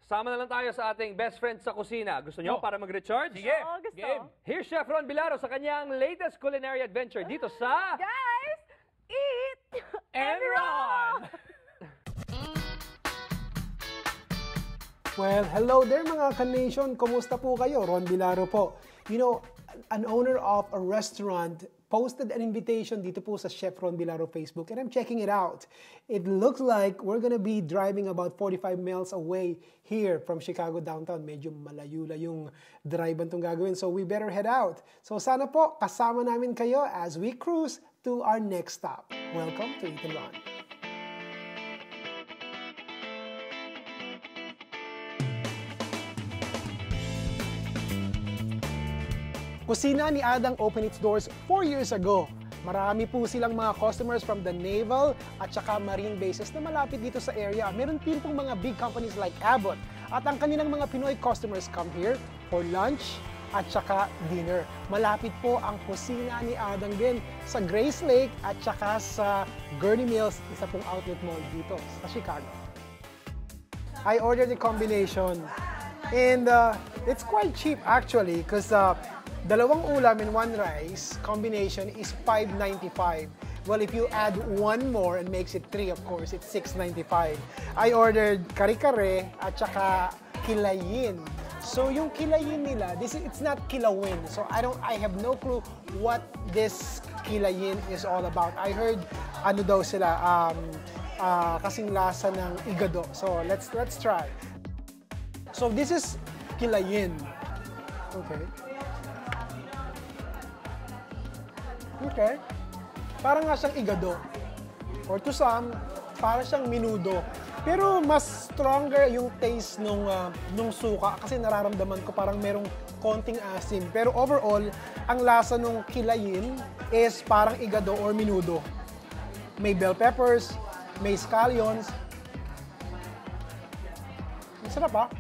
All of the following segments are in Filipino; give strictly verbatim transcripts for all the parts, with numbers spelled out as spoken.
sama na lang tayo sa ating best friend sa kusina. Gusto nyo Oh. para mag-recharge? Sige, Oo, gusto. game. Here's Chef Ron Bilaro sa kanyang latest culinary adventure dito sa... Guys, eat And run! Well, hello there mga ka-nation. Kumusta po kayo? Ron Bilaro po. You know, an owner of a restaurant posted an invitation dito po sa Chef Ron Bilaro Facebook and I'm checking it out. It looks like we're gonna be driving about forty-five miles away here from Chicago downtown. Medyo malayo-la yung drive itong gagawin, so we better head out. So sana po kasama namin kayo as we cruise to our next stop. Welcome to Eat and Run. Kusina ni Adang opened its doors four years ago. Marami po silang mga customers from the naval at saka marine bases na malapit dito sa area. Meron din pong mga big companies like Abbott. At ang kanilang mga Pinoy customers come here for lunch at saka dinner. Malapit po ang kusina ni Adang din sa Grace Lake at saka sa Gurney Mills, isa pong outlet mall dito sa Chicago. I ordered a combination and uh, it's quite cheap actually because uh, dalawang ulam and one rice combination is five ninety-five. Well, if you add one more and makes it three, of course, it's six ninety-five. I ordered kare-kare at saka kilayin. So yung kilayin nila, this is, it's not kilawin. So I don't I have no clue what this kilayin is all about. I heard ano daw sila um uh, kasing lasa ng igado. So let's let's try. So this is kilayin. Okay. Okay. Parang nga siyang igado. Or to some, parang siyang minudo. Pero mas stronger yung taste nung, uh, nung suka kasi nararamdaman ko parang merong konting asim. Pero overall, ang lasa nung kilayin is parang igado or minudo. May bell peppers, may scallions. Masarap ah.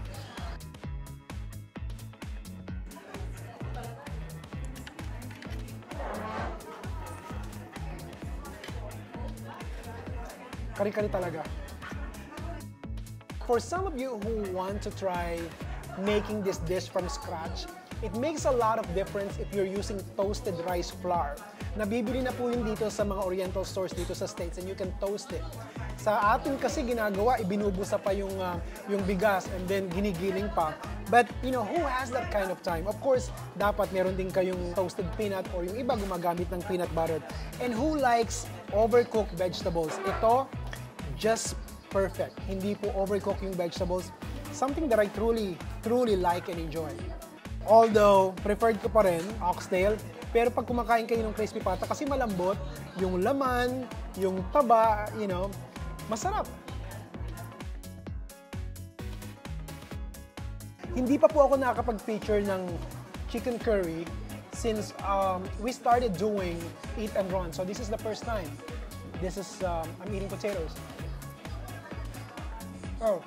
Kari-kari talaga. For some of you who want to try making this dish from scratch, it makes a lot of difference if you're using toasted rice flour. Nabibili na po yun dito sa mga oriental stores dito sa States and you can toast it. Sa atin kasi ginagawa, ibinubusa pa yung, uh, yung bigas and then ginigiling pa. But, you know, who has that kind of time? Of course, dapat meron din kayong toasted peanut or yung iba gumagamit ng peanut butter. And who likes overcooked vegetables? Ito, just perfect. Hindi po overcook yung vegetables. Something that I truly, truly like and enjoy. Although, preferred ko pa rin, oxtail. Pero pag kumakain kayo ng crispy pata, kasi malambot, yung laman, yung taba, you know, masarap. Hindi pa po ako nakakapag-feature ng chicken curry since um, we started doing Eat and Run. So this is the first time. This is, um, I'm eating potatoes. Oh.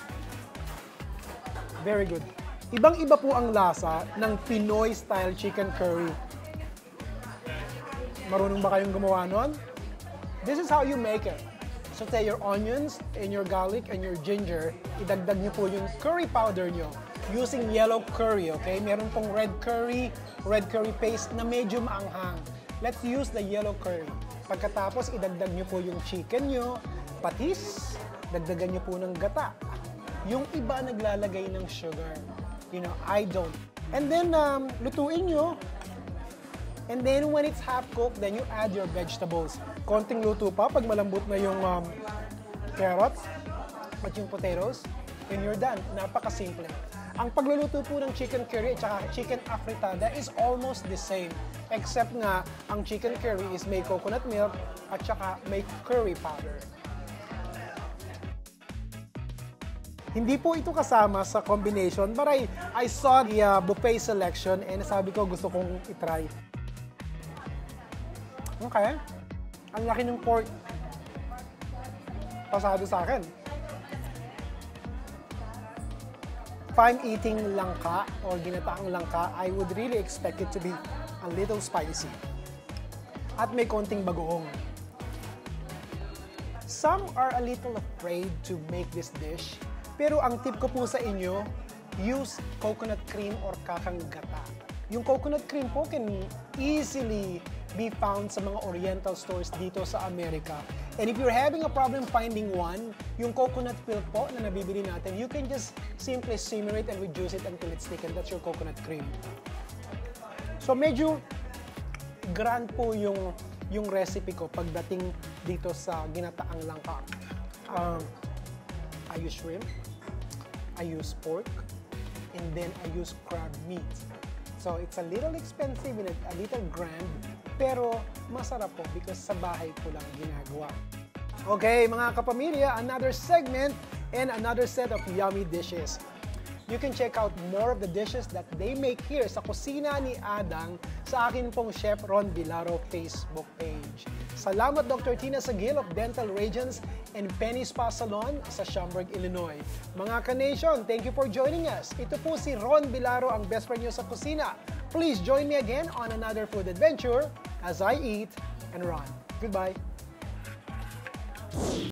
Very good. Ibang-iba po ang lasa ng Pinoy-style chicken curry. Marunong ba kayong gumawa nun? This is how you make it. Saute your onions and your garlic and your ginger. Idagdag nyo po yung curry powder nyo using yellow curry, okay? Meron pong red curry, red curry paste na medyo maanghang. Let's use the yellow curry. Pagkatapos, idagdag nyo po yung chicken nyo, patis, dagdagan nyo po ng gata. Yung iba naglalagay ng sugar. You know, I don't. And then, um, lutuin nyo. And then, when it's half cooked, then you add your vegetables. Konting luto pa pag malambot na yung um, carrots at yung potatoes. And you're done. Napakasimple. Ang pagluluto po ng chicken curry at saka chicken afritada is almost the same. Except nga, ang chicken curry is may coconut milk at saka may curry powder. Hindi po ito kasama sa combination, but I, I saw the uh, buffet selection and sabi ko gusto kong itry. Okay. Ang laki ng pork. Pasado sa akin. If I'm eating langka or ginataang langka, I would really expect it to be a little spicy. At may konting bagoong. Some are a little afraid to make this dish Pero ang tip ko po sa inyo, use coconut cream or kakang gata. Yung coconut cream po can easily be found sa mga oriental stores dito sa Amerika. And if you're having a problem finding one, yung coconut milk po na nabibili natin, you can just simply simmer it and reduce it until it's thick, and that's your coconut cream. So medyo grand po yung yung recipe ko pagdating dito sa ginataang langka. Um, I use shrimp, I use pork, and then I use crab meat. So it's a little expensive and a little grand, pero masarap po because sa bahay ko lang ginagawa. Okay, mga kapamilya, another segment and another set of yummy dishes. You can check out more of the dishes that they make here sa kusina ni Adang sa akin pong Chef Ron Vilaro Facebook page. Salamat Doctor Tina Sagil of Dental Radiance and Penny Spa Salon sa Schaumburg, Illinois. Mga ka-nation, thank you for joining us. Ito po si Ron Vilaro, ang best friend nyo sa kusina. Please join me again on another food adventure as I eat and run. Goodbye.